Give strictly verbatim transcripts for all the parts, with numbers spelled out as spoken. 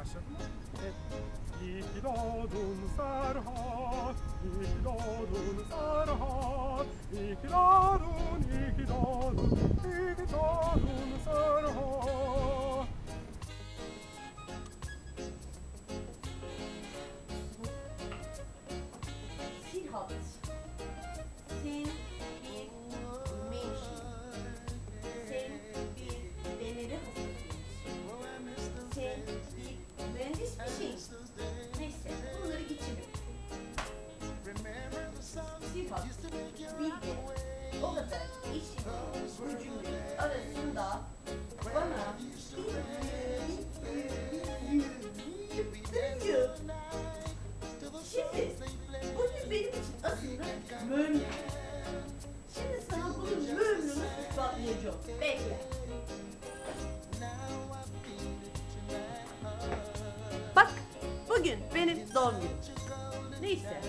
Evet. İyi ki doğdun Serhat, iyi ki doğdun Serhat, iyi ki doğdun, iyi ki doğdun, iyi ki doğdun Serhat. Serhat, sen bir menşin, sen bir demiri hastasısın, sen bir mühendis bir şeysin. Neyse, bunları geçelim. Serhat, bir de o kadar işin gücünün arasında bana Şimdi, bugün benim için aslında mühim. Şimdi sana bunun mühimini ispatlayacağım. Bekle. Bak, bugün benim doğum günüm. Neyse.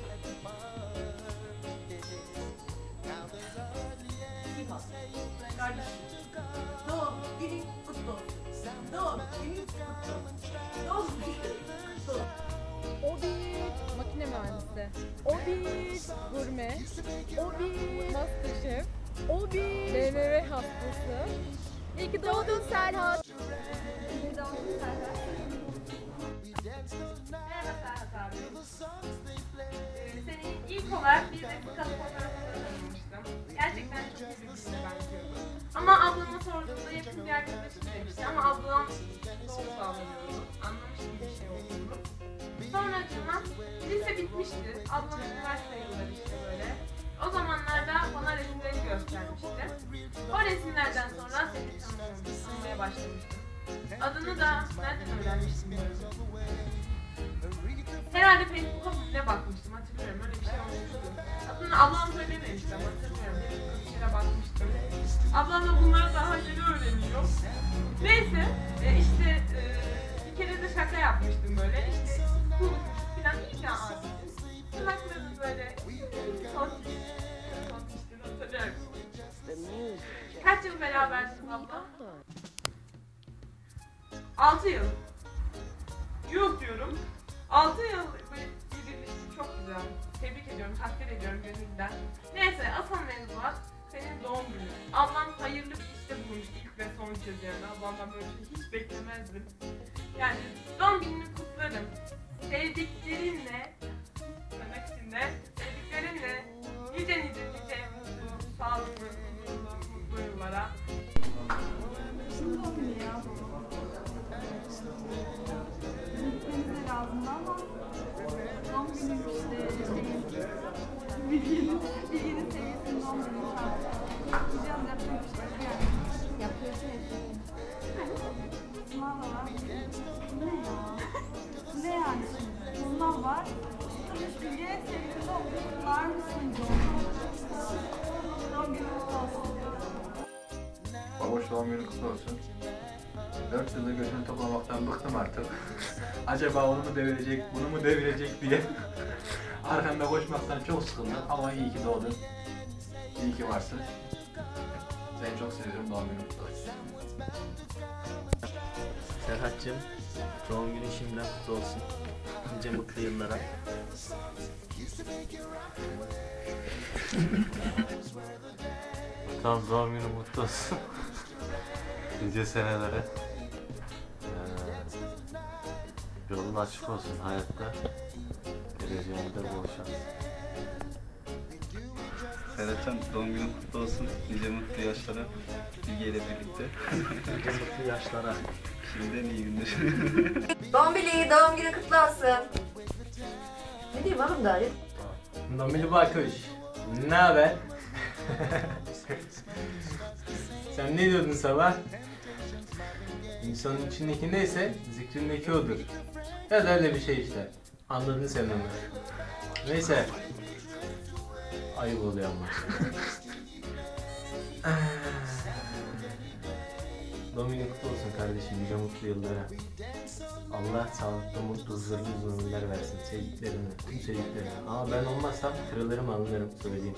Sivas, kardeşim, doğum günün kutlu olsun. Doğum günün kutlu olsun. Doğum günün kutlu olsun. O bir makine mühendisi, o bir gurme, o bir masterchef, o bir B M W hastası. İyi ki doğdun Serhat. İyi ki doğdun Serhat. Merhaba Serhat abi. Ee, seni ilk olarak bir dakika fotoğrafında tanımıştım. Gerçekten çok iyi bir kızı benziyordu. Ama ablama sorduğumda yakın bir arkadaşım demişti ama ablam doğru bağlanıyordu. Anlamıştım bir şey olduğunu. Sonracığıma lise bitmişti. Ablam üniversite yılları işte böyle. O zamanlarda bana resimlerini göstermişti. O resimlerden sonra seni tanımaya, tanımaya başlamıştım. Adını da nereden öğrenmiştim böyle? Herhalde Facebook'a ne bakmıştım, hatırlıyorum, öyle bir şey olmuştu. Adını ablam söylememişti ama hatırlıyorum, bir kere bakmıştım. Ablam da bunları daha yeni öğreniyor. Neyse, e, işte e, bir kere de şaka yapmıştım böyle, işte konuşmuştuk filan, iyi ya abi. Kulaklarım böyle, konuşmuştum, hatırlıyorum. Kaç yıl berabersiniz abla? Altı yıl. Yok diyorum. Altı yıl böyle birbirimizi çok güzel. Tebrik ediyorum, takdir ediyorum gönülden. Neyse, asıl mevzuat senin doğum günün. Ablam hayırlı bir işte bulmuş ilk ve son kez yani. Ablamdan böyle bir şey hiç beklemezdim. Yani doğum gününü kutlarım. Sevdiklerinle, demek için de sevdiklerinle nice nice nice mutlu, sağlıklı, huzurlu, mutlu yıllara. Gitmenize lazımdı ama doğum günü işte şeyin bilginin, bilginin seviyesinin doğum günü şartı. Gideceğim yapacak bir şey yok yani. Yapıyorsun hepsini. Sınav var. Ne ya? Ne yani şimdi? Sınav var. Tutmuş bilgiye sevgili okullar mısın diyor. Doğum günü kutlu olsun. Baboş doğum günü kutlu olsun. Dört yıldır götünü toplamaktan bıktım artık. Acaba onu mu devirecek, bunu mu devirecek diye arkanda koşmaktan çok sıkıldım ama iyi ki doğdun. İyi ki varsın. Seni çok seviyorum, doğum günün kutlu olsun. Serhat'cığım, doğum günün şimdiden kutlu olsun. Nice mutlu yıllara. Tamam, doğum günün mutlu olsun. Nice senelere. Ee, yolun açık olsun hayatta. Geleceğinde bol şans. Serhatcan, doğum günün kutlu olsun. Nice mutlu yaşlara Bilge ile birlikte. Nice mutlu yaşlara. Şimdiden iyi günler. Bombili, doğum günü kutlu olsun. Ne diyeyim oğlum daha? Nomili Bakuş, ne haber? Sen ne diyordun sabah? İnsanın içindeki neyse zikrindeki odur. Ya da öyle bir şey işte. Anladın sen onu. Neyse. Ayıp oluyor ama. Doğum günün kutlu olsun kardeşim. Nice mutlu yıllara. Allah sağlıklı, mutlu, huzurlu uzun ömürler versin sevdiklerine, tüm sevdiklerine. Ama ben olmazsam kırılırım, alınırım, söyleyeyim.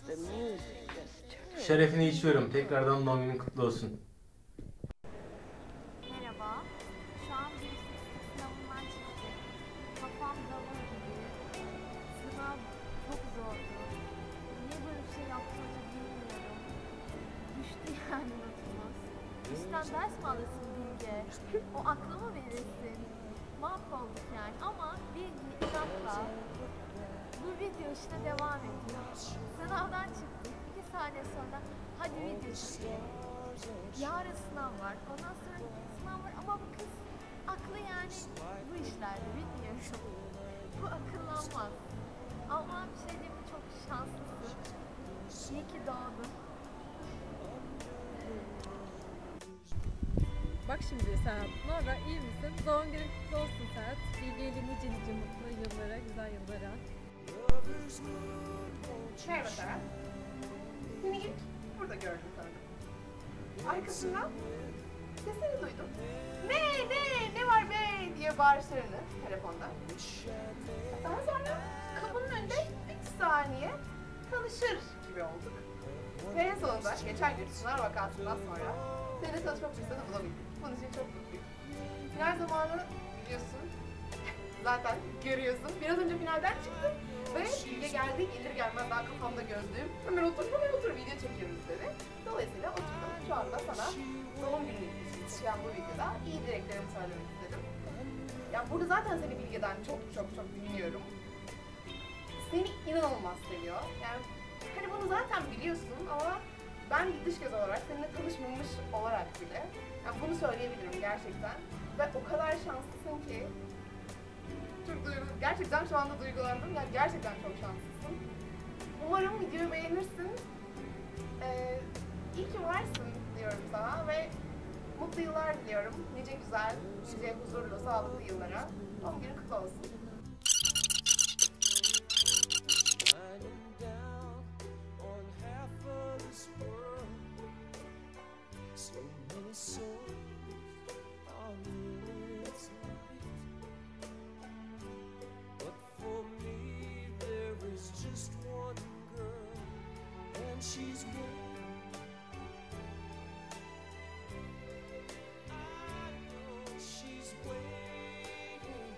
Şerefine içiyorum. Tekrardan doğum günün kutlu olsun. Merhaba. Şu an bir sınavından çıktık. Kafam davul gibi. Sınav çok zordu. Niye böyle bir şey yaptı hoca bilmiyorum. Düştü yani notumuz. İşten ders mi alırsın Bilge? O aklı mı verirsin? Mahvolduk yani ama Bilge inatla bu video işte devam ediyor. Sınavdan çıktık. İki saniye sonra hadi video çekelim. Yarın sınav var. Ondan sonra sınav var ama bu kız aklı yani bu işlerde bilmiyorum. Bu akıllanmaz. Ama bir şey diyeyim mi, çok şanslısın. İyi ki doğdun. Bak şimdi Serhat, Nora iyi misin? Doğum günün kutlu olsun Serhat. Bilge'yle nice nice mutlu yıllara, güzel yıllara. Merhaba Serhat. Seni ilk burada gördüm sanırım. Arkasından sesini duydum. Ne ne ne var be diye bağırışlarını telefonda. Daha sonra kapının önünde bir saniye tanışır gibi olduk. Ve en sonunda geçen gün sınav vakasından sonra seninle tanışmak fırsatı bulabildik. Bunun için çok mutluyum. Final zamanı biliyorsun. Zaten görüyorsun. Biraz önce finalden çıktım. Ve Bilge geldi, gelir gelmez daha kafamda gözlüğüm. Hemen otur, hemen otur, video çekiyoruz dedi. Dolayısıyla oturdum. Şu anda sana doğum günü için çıkan bu videoda iyi dileklerimi söylemek istedim. Ya burada zaten seni Bilge'den çok çok çok dinliyorum. Seni inanılmaz seviyor. Yani hani bunu zaten biliyorsun ama ben bir dış göz olarak seninle tanışmamış olarak bile yani bunu söyleyebilirim gerçekten. Ve o kadar şanslısın ki çok duygu, gerçekten şu anda duygulandım. Yani gerçekten çok şanslısın. Umarım videoyu beğenirsin. Ee, iyi ki varsın diyorum sana ve mutlu yıllar diliyorum. Nice güzel, nice huzurlu, sağlıklı yıllara. Doğum günün kutlu olsun. She's waiting. I know she's waiting.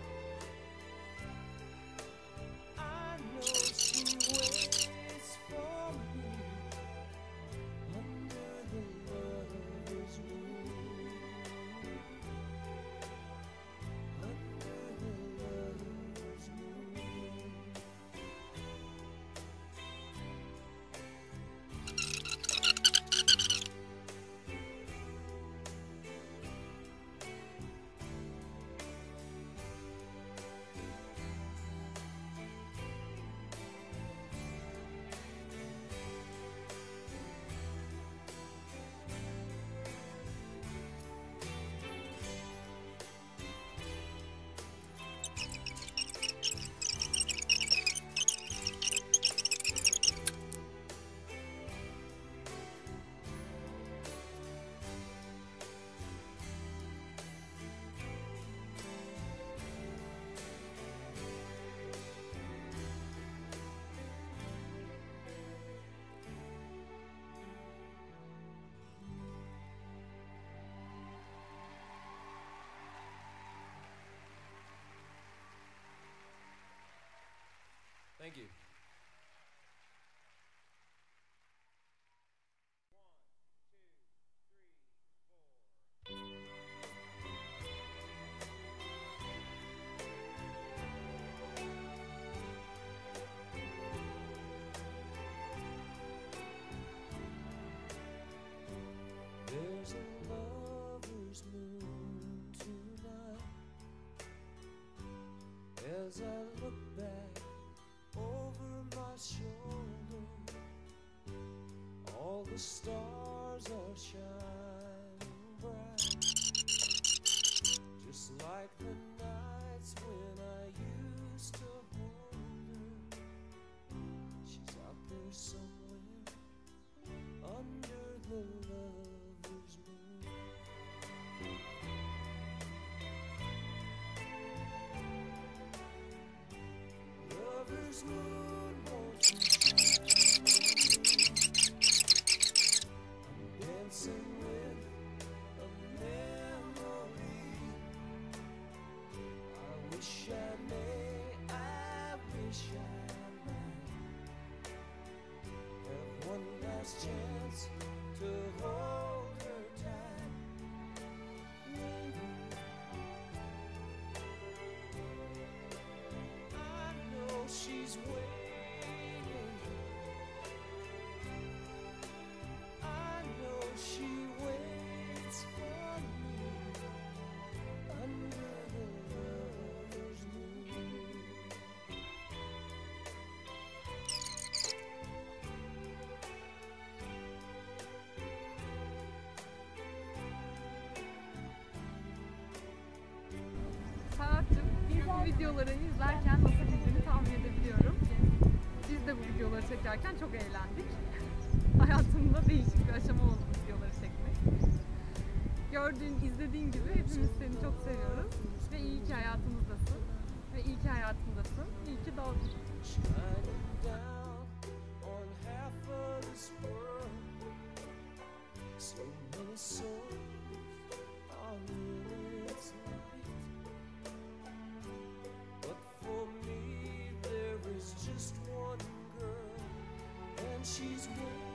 I know she waits for me under the lover's moon. Under the lover's moon. Thank you. There's a lover's moon tonight. As I look back over my shoulder, all the stars are shining bright, just like the nights when I used to hold her. She's out there somewhere under the lover's moon. Lover's moon, won't you shine on me? I'm dancing with a memory. wish I may, I wish I might have one last chance to hold her tight. Maybe I know she's waiting. I know she waits for me under the lover's moon. Sanatçım, biz bu videoları izlerken nasıl gittiğini tahmin edebiliyorum. Biz de bu videoları çekerken çok eğlendik. Hayatımda değişik bir aşama oldu bu videoları çekmek. Gördüğün, izlediğin gibi hepimiz seni çok seviyoruz. Ve iyi ki hayatımızdasın. Ve iyi ki hayatımdasın. İyi ki doğdun. Shining down on half of this world. So many souls are in its light. But for me there is just one girl, and she's waiting.